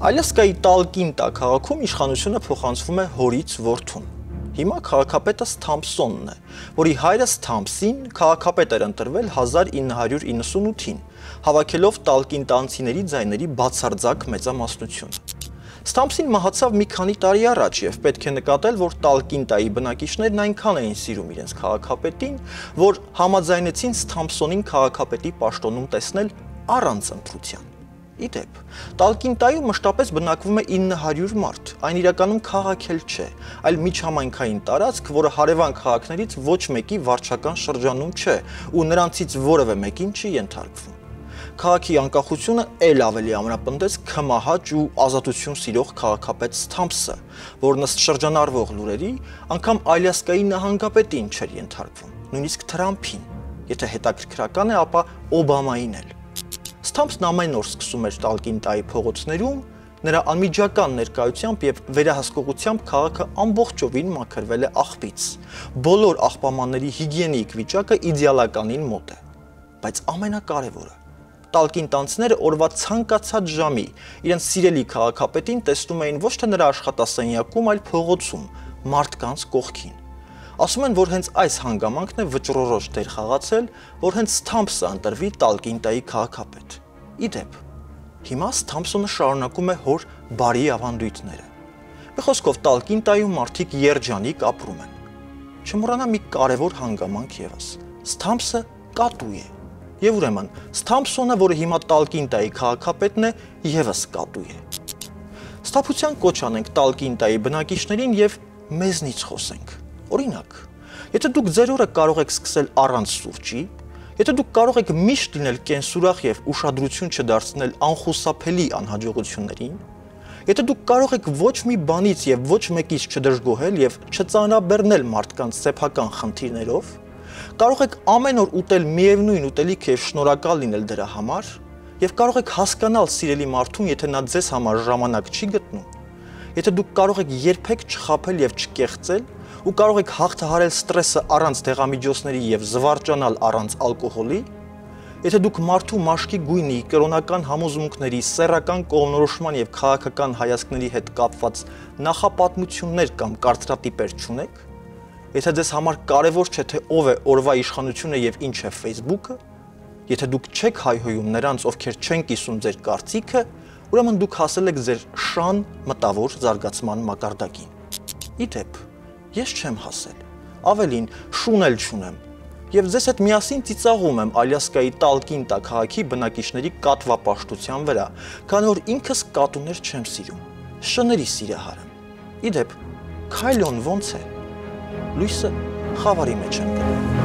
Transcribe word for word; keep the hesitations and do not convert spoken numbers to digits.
Ալյասկայի Տալկինտա քաղաքում իշխանությունը փոխանցվում է հորից որդուն։ Հիմա քաղաքապետը Սթամփսոնն է, որի հայրը Սթամփսին քաղաքապետ էր ընտրվել հազար ինը հարյուր իննսունութին, հավաքելով տալկինտանցիների ձայների բացարձակ մեծամասնությունը։ Սթամփսին մահացավ մի քանի տարի առաջ եւ պետք է նկատել, որ Տալկինտայի բնակիչներն այնքան էին սիրում իրենց քաղաքապետին, որ համաձայնեցին Սթամփսոնին քաղաքապետի պաշտոնում տեսնել առանց ընտրության։ Իդեպ, Տալկինտայում մշտապես բնակվում է ինը հարյուր մարդ, այն իրականում քաղաք էլ չէ, այլ միջհամայնքային տարածք, որը հարևան քաղաքներից ոչ մեկի վարչական շրջանում չէ ու նրանցից որևէ մեկին չի ենթարկվում։ Քաղաքի անկախությունը էլ ավելի ամրապնդեց քմահաճ ու ազատություն սիրող քաղաքապետ Սթամփսը, որն ըստ շրջանառվող լուրերի անգամ Ալյասկայի նահանգապետին չէր ենթարկվում, նույնիսկ Թրամփին, եթե հետաքրքրական է, ապա Օբամային էլ։ Սթամփսն ամեն օր սկսում էր Տալկինտայի փողոցներում, նրա անմիջական ներկայությամբ եւ վերահսկողությամբ քաղաքը ամբողջովին մաքրվել է աղբից։ Բոլոր աղբամանների հիգիենիկ վիճակը իդեալականին մոտ է։ Բայց ամենակարևորը, տալկինտանցիները օրվա ցանկացած ժամի իրենց սիրելի քաղաքապետին տեսնում էին ոչ թե նրա աշխատասենյակում, այլ փողոցում, մարդկանց կողքին։ Ասում են, որ հենց այս հանգամանքն է վճռորոշ դեր խաղացել, որ հենց Սթամփսը ընտրվի Տալկինտայի քաղաքապետ։ Իդեպ, հիմա Սթամփսոնը շարունակում է հոր բարի ավանդույթները։ Մի խոսքով, Տալկինտայում մարդիկ երջանիկ ապրում են։ Չմոռանա մի կարևոր հանգամանք ևս։ Սթամփսը կատու է։ Եվ ուրեմն, Սթամփսոնը, որը հիմա Տալկինտայի քաղաքապետն է, ևս կատու է։ Սթափության կոչ անենք Տալկինտայի բնակիչներին եւ մեզնից խոսենք։ Օրինակ, եթե դուք ձեր օրը կարող եք սկսել առանց սուրճի, եթե դուք կարող եք միշտ լինել կենսուրախ եւ ուշադրություն չդարձնել անխուսափելի անհաջողություններին, եթե դուք կարող եք ոչ մի բանից եւ ոչ մեկից չդժգոհել եւ չծանրաբեռնել մարդկանց սեփական խնդիրներով, կարող եք ամեն օր ուտել միևնույն ուտելիքը եւ շնորհակալ լինել դրա համար, եւ կարող եք հասկանալ սիրելի մարդուն, եթե նա ձեզ համար ժամանակ չի գտնում, եթե դուք կարող եք երբեք չխաբել եւ չկեղծել, ու կարող եք հաղթահարել ստրեսը առանց դեղամիջոցների եւ զվարճանալ առանց ալկոհոլի, եթե դուք մարդու մաշկի գույնի, կրոնական համոզմունքների, սեռական կողմնորոշման եւ քաղաքական հայացքների հետ կապված նախապատմություններ կամ կարծրատիպեր չունեք, եթե ձեզ համար կարևոր չէ թե ով է օրվա իշխանությունը եւ ինչ է Facebook-ը, եթե դուք չեք հայհոյում նրանց, ովքեր չեն կիսում ձեր կարծիքը, ուրեմն դուք հասել եք ձեր շան մտավոր զարգացման մակարդակին։ Իդեպ, ես չեմ հասել, ավելին շուն էլ չունեմ, եւ ձեզ հետ միասին ծիծաղում եմ Ալյասկայի Տալկինտա քաղաքի բնակիչների կատվապաշտության վրա, քանի որ ինքս կատուներ չեմ սիրում, շների սիրահար եմ։ Իդեպ, քայլոն ոնց է, լույսը խավարի մեջ եմ գնում։